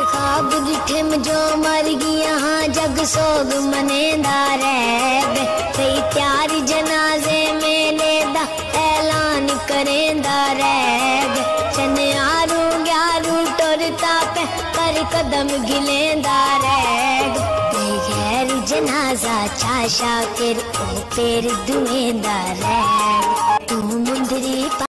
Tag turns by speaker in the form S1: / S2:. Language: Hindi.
S1: ख्वाब दिखे जो मर गया हाँ जग सोग मनेंदा रह कई त्यार जनाजे मेले दा ऐलान करेंदा रह चन्यारू ग्यारू टुरता पे कर कदम गिलेंदा रह गैर जनाजा चाशा फिर ओ पेर दुएंदा रह तू मुंदरी